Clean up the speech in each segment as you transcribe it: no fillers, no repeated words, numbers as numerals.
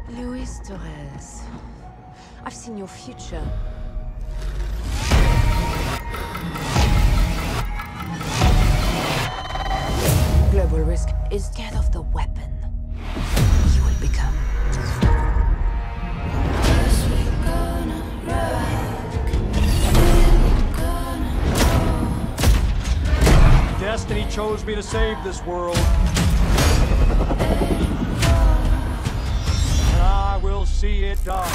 Luis Torres. I've seen your future. Global risk is scared of the weapon you will become. Destiny chose me to save this world. And I will see it done.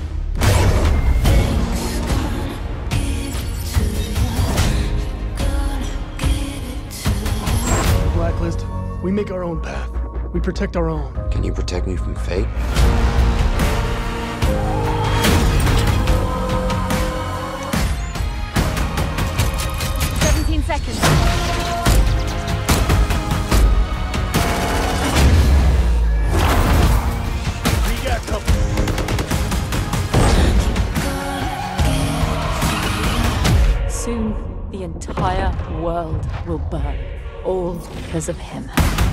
Blacklist, we make our own path. We protect our own. Can you protect me from fate? 17 seconds. We got company. Soon, the entire world will burn. All because of him.